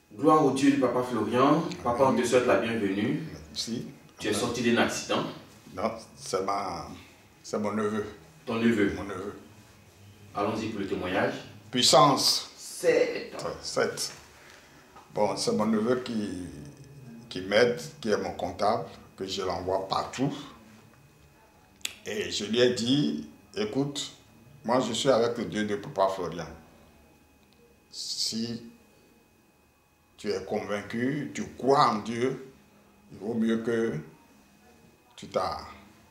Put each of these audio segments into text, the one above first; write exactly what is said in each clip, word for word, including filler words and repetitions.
Gloire au Dieu du Papa Florian. Papa, on te souhaite la bienvenue. Merci. Tu es sorti d'un accident. Non, c'est ma... c'est mon neveu. Ton neveu. Mon neveu. Allons-y pour le témoignage. Puissance. sept. sept. Bon, c'est mon neveu qui, qui m'aide, qui est mon comptable, que je l'envoie partout. Et je lui ai dit, écoute, moi je suis avec le Dieu de Papa Florian. Si tu es convaincu, tu crois en Dieu, il vaut mieux que tu t'as,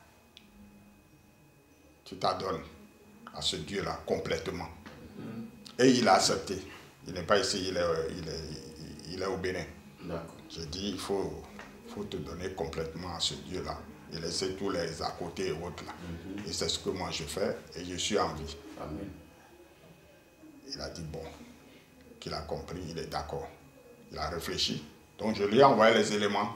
tu t'adonnes à ce Dieu-là complètement. Mm-hmm. Et il a accepté. Il n'est pas ici, il est, il est, il est au Bénin. J'ai dit, il faut, faut te donner complètement à ce Dieu-là et laisser tous les à côté et autres là. Mm-hmm. Et c'est ce que moi je fais et je suis en vie. Amen. Il a dit bon, qu'il a compris, il est d'accord. Il a réfléchi. Donc je lui ai envoyé les éléments.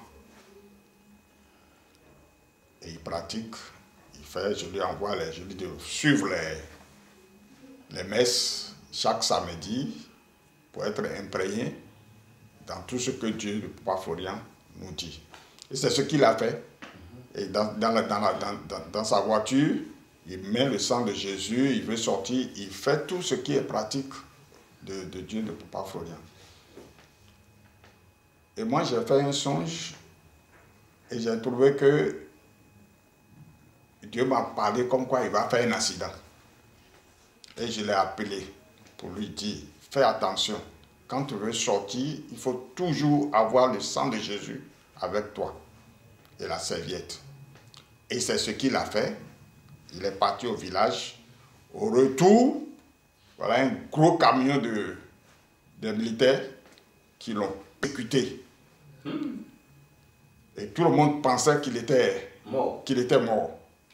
Et il pratique, il fait, je lui envoie les, je lui dis de suivre les, les messes chaque samedi pour être imprégné dans tout ce que Dieu, le Papa Florian, nous dit. Et c'est ce qu'il a fait. Et dans, dans, la, dans, la, dans, dans, dans sa voiture, il met le sang de Jésus, il veut sortir, il fait tout ce qui est pratique de, de Dieu, le Papa Florian. Et moi, j'ai fait un songe et j'ai trouvé que Dieu m'a parlé comme quoi il va faire un accident. Et je l'ai appelé pour lui dire, fais attention, quand tu veux sortir, il faut toujours avoir le sang de Jésus avec toi et la serviette. Et c'est ce qu'il a fait. Il est parti au village. Au retour, voilà un gros camion de, de militaires qui l'ont percuté. Hmm. Et tout le monde pensait qu'il était mort. qu'il était mort.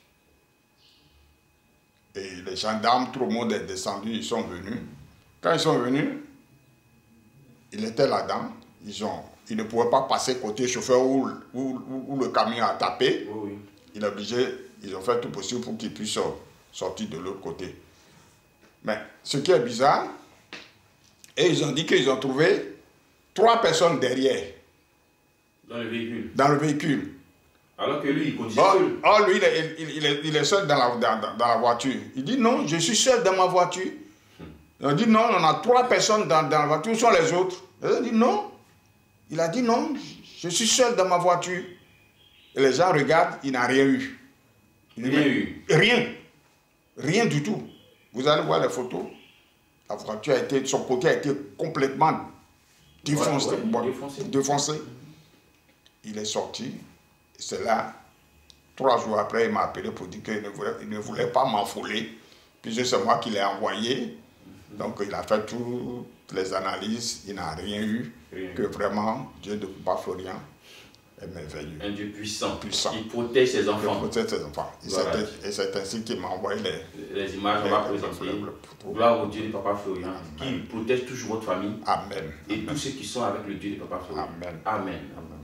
Et les gendarmes, tout le monde est descendu, ils sont venus. Quand ils sont venus, il était là-dedans. Ils, ont, ils ne pouvaient pas passer côté chauffeur où, où, où le camion a tapé. Oui, oui. Il est obligé, ils ont fait tout possible pour qu'il puisse sortir de l'autre côté. Mais ce qui est bizarre, et ils ont dit qu'ils ont trouvé trois personnes derrière. Dans le véhicule. Dans le véhicule. Alors que lui, il continue oh, seul. Oh, lui, il est, il, il, est, il est seul dans la, dans, dans la voiture. Il dit non, je suis seul dans ma voiture. Hmm. Ils ont dit non, on a trois personnes dans, dans la voiture, où sont les autres? Ils ont dit non. Il a dit non, je suis seul dans ma voiture. Et les gens regardent, il n'a rien eu. Il n'a rien eu. Rien. Rien du tout. Vous allez voir les photos. La voiture a été, son côté a été complètement défoncé. Ouais, ouais, bon, défoncé. défoncé. Mm-hmm. Il est sorti. C'est là, trois jours après, il m'a appelé pour dire qu'il ne voulait, il ne voulait pas m'enfouler, puisque c'est moi qui l'ai envoyé. Mm-hmm. Donc il a fait toutes les analyses, il n'a rien eu. Rien. Que vraiment, Dieu de Papa Florian est merveilleux. Un Dieu puissant, puissant. Il protège ses enfants. Il protège ses enfants. Voilà. Et c'est ainsi qu'il m'a envoyé les, les images. On va présenter. Gloire au Dieu de Papa Florian, qui protège toujours votre famille. Amen. Et Amen. tous ceux qui sont avec le Dieu de Papa Florian. Amen. Amen. Amen.